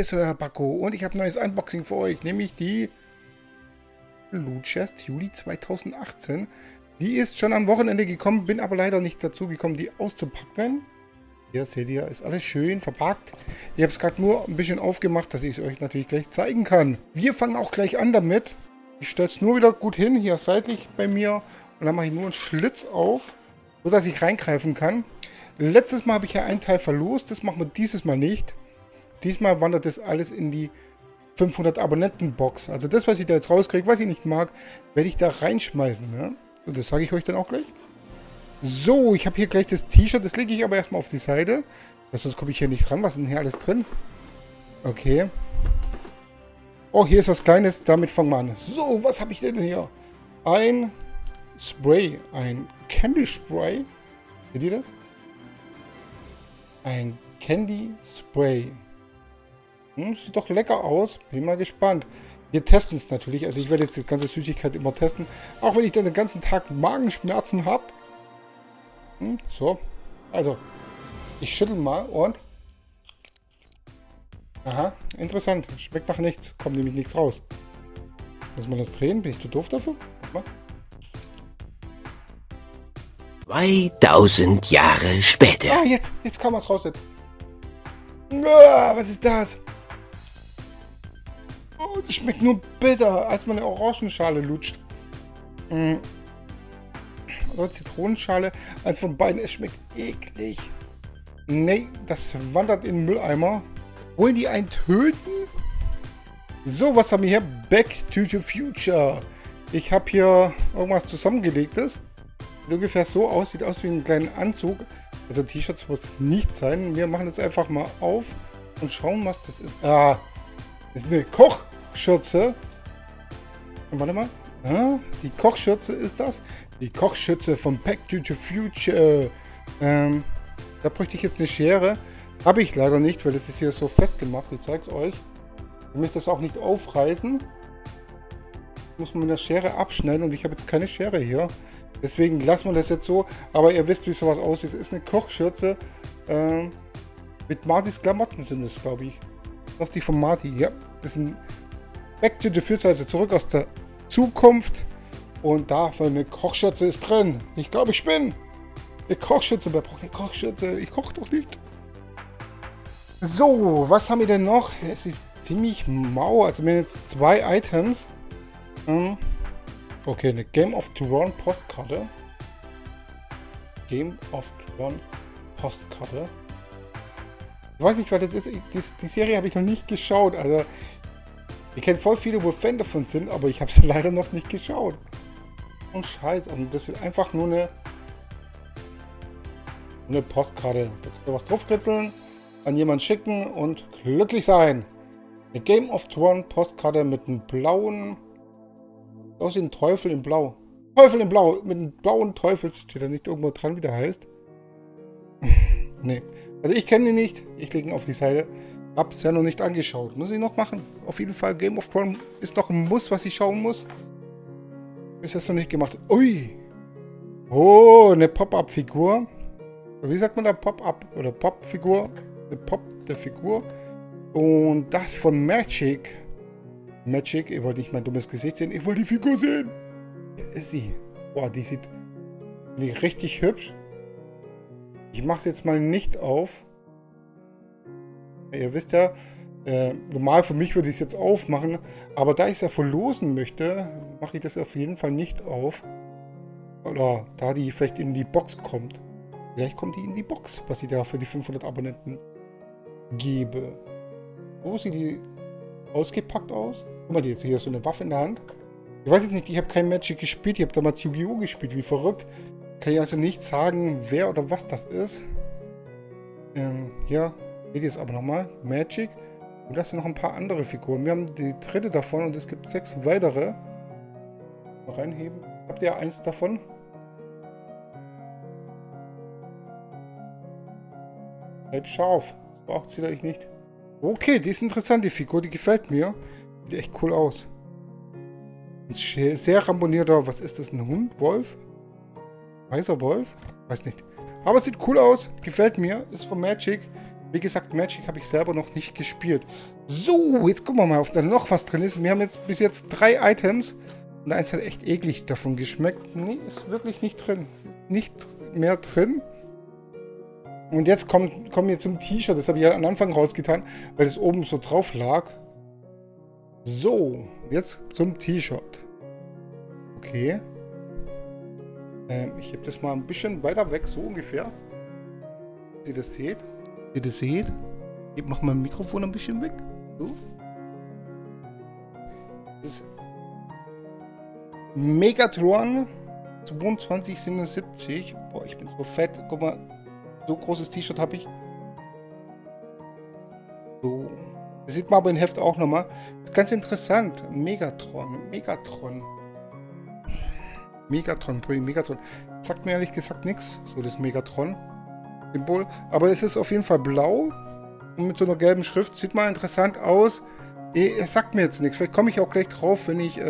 hier ist euer Backo und ich habe ein neues Unboxing für euch, nämlich die Loot Chest Juli 2018. Die ist schon am Wochenende gekommen, bin aber leider nicht dazu gekommen, die auszupacken. Hier seht ihr, ist alles schön verpackt. Ich habe es gerade nur ein bisschen aufgemacht, dass ich es euch natürlich gleich zeigen kann. Wir fangen auch gleich an damit. Ich stelle es nur wieder gut hin, hier seitlich bei mir. Und dann mache ich nur einen Schlitz auf, sodass ich reingreifen kann. Letztes Mal habe ich ja einen Teil verlost, das machen wir dieses Mal nicht. Diesmal wandert das alles in die 500 Abonnenten-Box. Also das, was ich da jetzt rauskriege, was ich nicht mag, werde ich da reinschmeißen. Ne? Und das sage ich euch dann auch gleich. So, ich habe hier gleich das T-Shirt. Das lege ich aber erstmal auf die Seite. Sonst komme ich hier nicht dran. Was ist denn hier alles drin? Okay. Oh, hier ist was Kleines. Damit fangen wir an. So, was habe ich denn hier? Ein Spray. Ein Candy Spray. Seht ihr das? Ein Candy Spray. Sieht doch lecker aus. Bin mal gespannt. Wir testen es natürlich. Also ich werde jetzt die ganze Süßigkeit immer testen. Auch wenn ich dann den ganzen Tag Magenschmerzen habe. So. Also. Ich schüttel mal und... Aha. Interessant. Schmeckt nach nichts. Kommt nämlich nichts raus. Muss man das drehen? Bin ich zu doof dafür? Mal. 2000 Jahre später. Ah, jetzt kam was raus. Was ist das? Oh, das schmeckt nur bitter, als man eine Orangenschale lutscht. Oder Zitronenschale. Eins von beiden. Es schmeckt eklig. Nee, das wandert in den Mülleimer. Wollen die einen töten? So, was haben wir hier? Back to the Future. Ich habe hier irgendwas zusammengelegtes. Sieht ungefähr so aus. Sieht aus wie ein kleiner Anzug. Also T-Shirts wird es nicht sein. Wir machen das einfach mal auf und schauen, was das ist. Ah, das ist eine Kochschürze. Und warte mal. Ah, die Kochschürze ist das. Die Kochschürze von Back to the Future. Da bräuchte ich jetzt eine Schere. Habe ich leider nicht, weil das ist hier so festgemacht. Ich zeige es euch. Ich möchte das auch nicht aufreißen. Muss man mit der Schere abschneiden und ich habe jetzt keine Schere hier. Deswegen lassen wir das jetzt so. Aber ihr wisst, wie sowas aussieht. Es ist eine Kochschürze. Mit Martys Klamotten sind es, glaube ich. Noch die von Marty. Ja, das sind Back to the Future, also zurück aus der Zukunft. Und da eine Kochschürze ist drin. Ich glaube, ich bin. Eine Kochschürze. Wer braucht eine Kochschürze? Ich koche doch nicht. So, was haben wir denn noch? Es ist ziemlich mau. Also wir haben jetzt 2 Items. Okay, eine Game of Thrones Postkarte. Game of Thrones Postkarte. Ich weiß nicht, was das ist. Die Serie habe ich noch nicht geschaut. Also, ich kenne voll viele, wo Fan davon sind, aber ich habe sie leider noch nicht geschaut. Und Scheiß. Und das ist einfach nur eine Postkarte. Da könnt ihr was draufkritzeln, an jemanden schicken und glücklich sein. Eine Game of Thrones Postkarte mit einem blauen... Aus dem Teufel in Blau. Teufel in Blau. Mit einem blauen Teufel. Steht da nicht irgendwo dran, wie der heißt? Nee. Also ich kenne ihn nicht. Ich lege ihn auf die Seite. Hab's ja noch nicht angeschaut. Muss ich noch machen. Auf jeden Fall Game of Thrones ist doch ein Muss, was ich schauen muss. Ist das noch nicht gemacht. Ui. Oh, eine Pop-Up-Figur. Wie sagt man da? Pop-Up oder Pop-Figur? Eine Pop-Figur. Und das von Magic. Magic, ihr wollt nicht mein dummes Gesicht sehen, ich wollte die Figur sehen. Hier ist sie. Boah, die sieht richtig hübsch. Ich mache es jetzt mal nicht auf. Ihr wisst ja, normal für mich würde ich es jetzt aufmachen, aber da ich es ja verlosen möchte, mache ich das auf jeden Fall nicht auf. Oder da die vielleicht in die Box kommt. Vielleicht kommt die in die Box, was ich da für die 500 Abonnenten gebe. So sieht die ausgepackt aus. Guck mal, die hat hier so eine Waffe in der Hand. Ich weiß jetzt nicht, ich habe kein Magic gespielt. Ich habe damals Yu-Gi-Oh! Gespielt, wie verrückt. Kann ich also nicht sagen, wer oder was das ist. Ja, seht ihr es aber nochmal. Magic. Und das sind noch ein paar andere Figuren. Wir haben die 3. davon und es gibt 6 weitere. Mal reinheben. Habt ihr eins davon? Bleib scharf. So auch ziehe ich nicht. Okay, die ist interessant, die Figur, die gefällt mir. Sieht echt cool aus. Ein sehr ramponierter, was ist das, ein Hund? Wolf? Weißer Wolf? Weiß nicht. Aber es sieht cool aus, gefällt mir, ist von Magic. Wie gesagt, Magic habe ich selber noch nicht gespielt. So, jetzt gucken wir mal, ob da noch was drin ist. Wir haben jetzt bis jetzt 3 Items. Und eins hat echt eklig davon geschmeckt. Nee, ist wirklich nicht drin. Nicht mehr drin. Und jetzt kommen wir zum T-Shirt. Das habe ich ja am Anfang rausgetan, weil es oben so drauf lag. So, jetzt zum T-Shirt. Okay. Ich heb das mal ein bisschen weiter weg, so ungefähr. Dass ihr das seht. Ihr das seht. Ich mache mein Mikrofon ein bisschen weg. So. Das ist Megatron 2277. Boah, ich bin so fett. Guck mal, so großes T-Shirt habe ich. So. Das sieht man aber im Heft auch nochmal. Das ist ganz interessant. Megatron. Sagt mir ehrlich gesagt nichts. So das Megatron-Symbol. Aber es ist auf jeden Fall blau. Und mit so einer gelben Schrift. Sieht mal interessant aus. Es sagt mir jetzt nichts. Vielleicht komme ich auch gleich drauf, wenn ich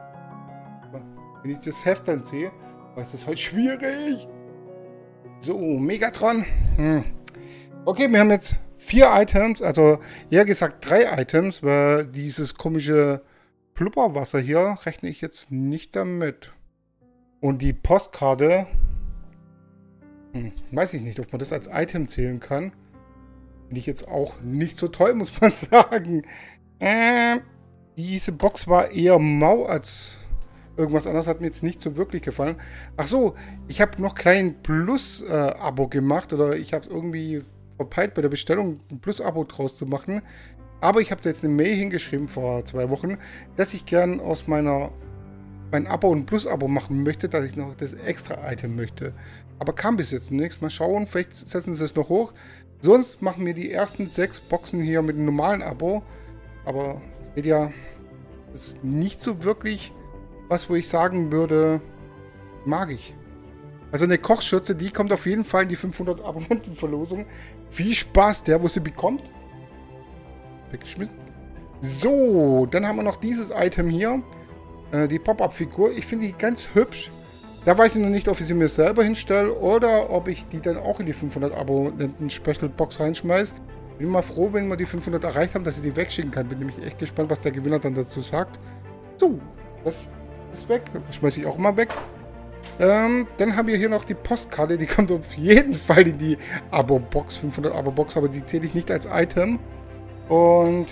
das Heft dann sehe. Aber es ist heute schwierig. So, Megatron. Okay, wir haben jetzt 4 Items. Also, eher gesagt 3 Items. Weil dieses komische Plupperwasser hier rechne ich jetzt nicht damit. Und die Postkarte. Weiß ich nicht, ob man das als Item zählen kann. Finde ich jetzt auch nicht so toll, muss man sagen. Diese Box war eher mau als irgendwas anderes. Hat mir jetzt nicht so wirklich gefallen. Ach so, ich habe noch kein Plus-Abo gemacht. Oder ich habe irgendwie verpeilt bei der Bestellung ein Plus-Abo draus zu machen. Aber ich habe da jetzt eine Mail hingeschrieben vor 2 Wochen, dass ich gern aus mein Abo und Plus-Abo machen möchte, dass ich noch das Extra-Item möchte. Aber kam bis jetzt nichts. Mal schauen, vielleicht setzen sie es noch hoch. Sonst machen wir die ersten 6 Boxen hier mit einem normalen Abo. Aber seht ihr, das ist nicht so wirklich was, wo ich sagen würde, mag ich. Also eine Kochschürze, die kommt auf jeden Fall in die 500 Abonnentenverlosung. Viel Spaß, der, wo sie bekommt. Weggeschmissen. So, dann haben wir noch dieses Item hier. Die Pop-Up-Figur. Ich finde die ganz hübsch. Da weiß ich noch nicht, ob ich sie mir selber hinstelle oder ob ich die dann auch in die 500 Abonnenten-Special-Box reinschmeiße. Bin mal froh, wenn wir die 500 erreicht haben, dass ich die wegschicken kann. Bin nämlich echt gespannt, was der Gewinner dann dazu sagt. So, das ist weg. Das schmeiße ich auch mal weg. Dann haben wir hier noch die Postkarte. Die kommt auf jeden Fall in die Abo-Box, 500 Abo-Box, aber die zähle ich nicht als Item. Und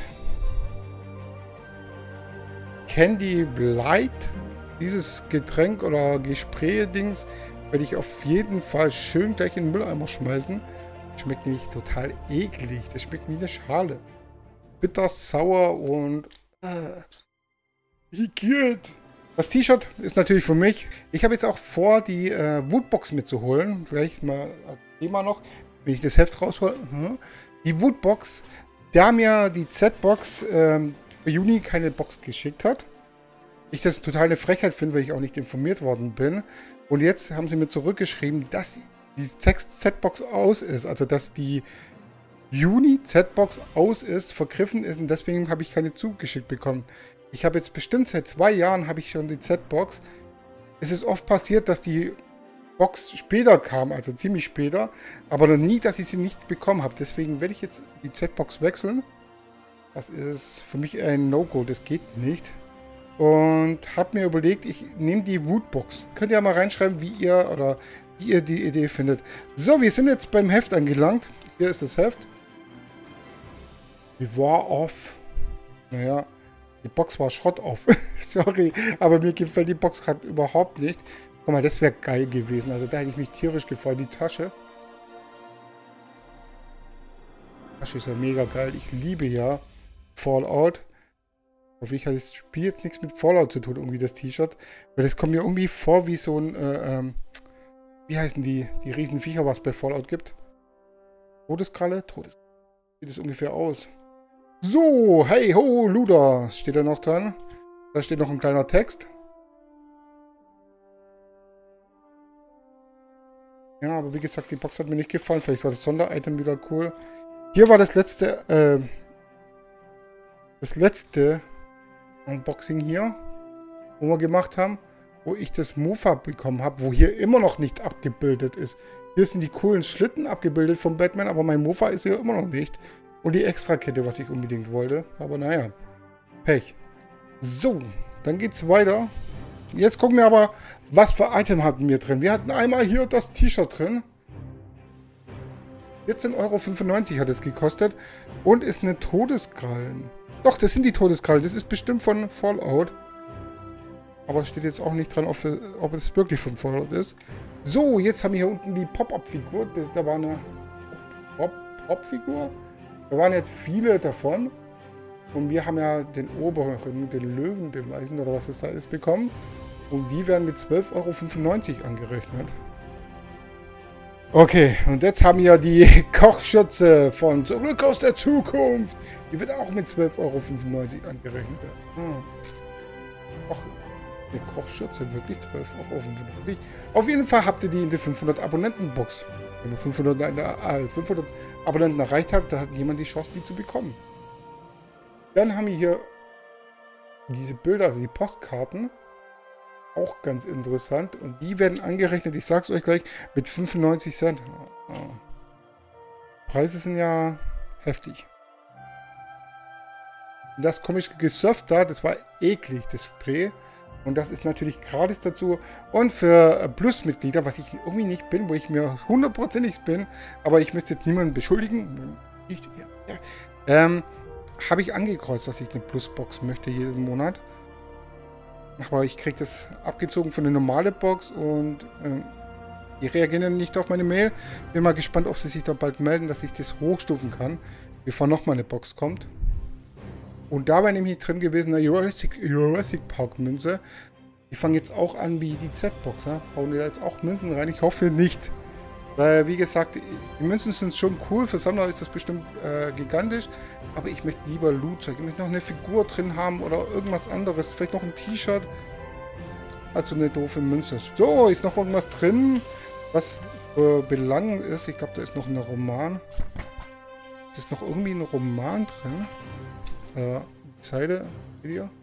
Candy Light, dieses Getränk oder Gespräche-Dings, werde ich auf jeden Fall schön gleich in den Mülleimer schmeißen. Schmeckt nämlich total eklig. Das schmeckt wie eine Schale. Bitter, sauer und igitt. Das T-Shirt ist natürlich für mich. Ich habe jetzt auch vor, die Woodbox mitzuholen. Gleich mal als Thema noch, wenn ich das Heft raushole. Die Woodbox, da mir die Z-Box für Juni keine Box geschickt hat. Ich das total eine Frechheit finde, weil ich auch nicht informiert worden bin. Und jetzt haben sie mir zurückgeschrieben, dass die Z-Box aus ist. Also dass die Juni Z-Box aus ist, vergriffen ist und deswegen habe ich keine zugeschickt bekommen. Ich habe jetzt bestimmt seit 2 Jahren habe ich schon die Z-Box. Es ist oft passiert, dass die Box später kam, also ziemlich später, aber noch nie, dass ich sie nicht bekommen habe. Deswegen werde ich jetzt die Z-Box wechseln. Das ist für mich ein No-Go, das geht nicht. Und habe mir überlegt, ich nehme die Woodbox. Könnt ihr ja mal reinschreiben, wie ihr die Idee findet. So, wir sind jetzt beim Heft angelangt. Hier ist das Heft. Die war off. Naja, die Box war Schrott off. Sorry, aber mir gefällt die Box gerade überhaupt nicht. Guck mal, das wäre geil gewesen. Also da hätte ich mich tierisch gefreut. Die Tasche. Die Tasche ist ja mega geil. Ich liebe ja Fallout. Hoffe ich, hat das Spiel jetzt nichts mit Fallout zu tun, irgendwie das T-Shirt. Weil das kommt mir irgendwie vor wie so ein, wie heißen die riesen Viecher, was es bei Fallout gibt? Todeskralle? Todeskralle. Sieht das ungefähr aus. So, hey ho, Luder, steht da noch dran. Da steht noch ein kleiner Text. Ja, aber wie gesagt, die Box hat mir nicht gefallen. Vielleicht war das Sonderitem wieder cool. Hier war das letzte Unboxing hier, wo wir gemacht haben. wo ich das Mofa bekommen habe, wo hier immer noch nicht abgebildet ist. Hier sind die coolen Schlitten abgebildet von Batman, aber mein Mofa ist hier immer noch nicht. Und die Extrakette, was ich unbedingt wollte. Aber naja, Pech. So, dann geht's weiter. Jetzt gucken wir aber, was für Item hatten wir drin. Wir hatten einmal hier das T-Shirt drin. 14,95 € hat es gekostet. Und ist eine Todeskrallen. Doch, das sind die Todeskrallen. Das ist bestimmt von Fallout. Aber steht jetzt auch nicht dran, ob es wirklich von Fallout ist. So, jetzt haben wir hier unten die Pop-Up-Figur. Da war eine Pop-Figur. Da waren jetzt viele davon. Und wir haben ja den oberen, den Löwen, den Weißen oder was es da ist, bekommen. Und die werden mit 12,95 € angerechnet. Okay, und jetzt haben wir die Kochschürze von Zurück aus der Zukunft. Die wird auch mit 12,95 € angerechnet. Ach, eine Kochschürze, wirklich 12,95 €. Auf jeden Fall habt ihr die in der 500 Abonnenten-Box. Wenn ihr 500 Abonnenten erreicht habt, da hat jemand die Chance, die zu bekommen. Dann haben wir hier diese Bilder, also die Postkarten. Auch ganz interessant. Und die werden angerechnet, ich sag's euch gleich, mit 95 Cent. Preise sind ja heftig. Das komische Gesurft da, das war eklig, das Spray. Und das ist natürlich gratis dazu. Und für Plus-Mitglieder, was ich irgendwie nicht bin, wo ich mir 100%ig bin, aber ich möchte jetzt niemanden beschuldigen, habe ich angekreuzt, dass ich eine Plus-Box möchte jeden Monat. Aber ich kriege das abgezogen von der normalen Box und die reagieren nicht auf meine Mail. Bin mal gespannt, ob sie sich da bald melden, dass ich das hochstufen kann, bevor nochmal eine Box kommt. Und da war nämlich drin gewesen eine Jurassic Park Münze. Die fangen jetzt auch an wie die Z-Box. Ja? Hauen wir jetzt auch Münzen rein? Ich hoffe nicht. Weil, wie gesagt, die Münzen sind schon cool. Für Sammler ist das bestimmt gigantisch. Aber ich möchte lieber Loot-Zeug. Ich möchte noch eine Figur drin haben oder irgendwas anderes. Vielleicht noch ein T-Shirt. Also eine doofe Münze. So, ist noch irgendwas drin, was belangend ist. Ich glaube, da ist noch ein Roman. Ist noch irgendwie ein Roman drin? Die Seite, seht ihr?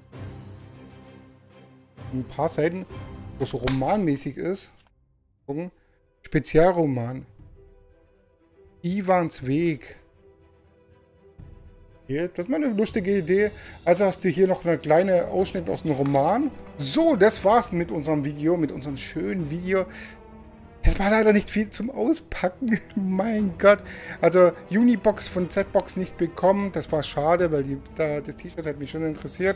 Ein paar Seiten, wo so romanmäßig ist. Gucken. Spezialroman. Iwans Weg. Hier, das ist mal eine lustige Idee. Also hast du hier noch eine kleine Ausschnitt aus dem Roman. So, das war's mit unserem Video, mit unserem schönen Video. Es war leider nicht viel zum Auspacken. Mein Gott. Also Unibox von Z-Box nicht bekommen. Das war schade, weil das T-Shirt hat mich schon interessiert.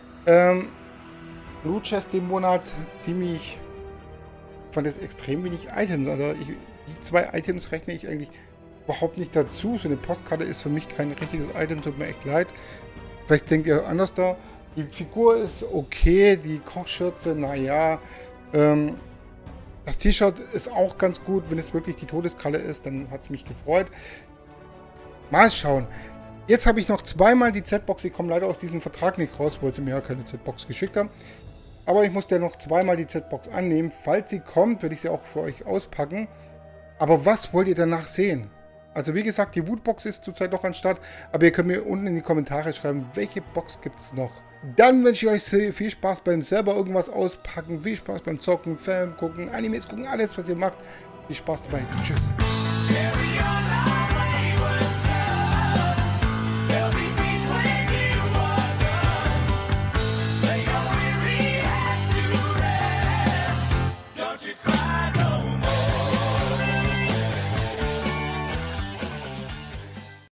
Loot Chest den Monat ziemlich... Ich fand es extrem wenig Items. Also die 2 Items rechne ich eigentlich überhaupt nicht dazu. So eine Postkarte ist für mich kein richtiges Item. Tut mir echt leid. Vielleicht denkt ihr anders da. Die Figur ist okay. Die Kochschürze, naja. Das T-Shirt ist auch ganz gut. Wenn es wirklich die Todeskralle ist, dann hat es mich gefreut. Mal schauen. Jetzt habe ich noch zweimal die Z-Box. Ich komme leider aus diesem Vertrag nicht raus, weil sie mir ja keine Z-Box geschickt haben. Aber ich musste ja noch zweimal die Z-Box annehmen. Falls sie kommt, werde ich sie auch für euch auspacken. Aber was wollt ihr danach sehen? Also wie gesagt, die Wutbox ist zurzeit noch an Start. Aber ihr könnt mir unten in die Kommentare schreiben, welche Box gibt es noch. Dann wünsche ich euch viel Spaß beim selber irgendwas auspacken. Viel Spaß beim Zocken, Film gucken, Animes gucken, alles was ihr macht. Viel Spaß dabei. Tschüss. Don't you cry.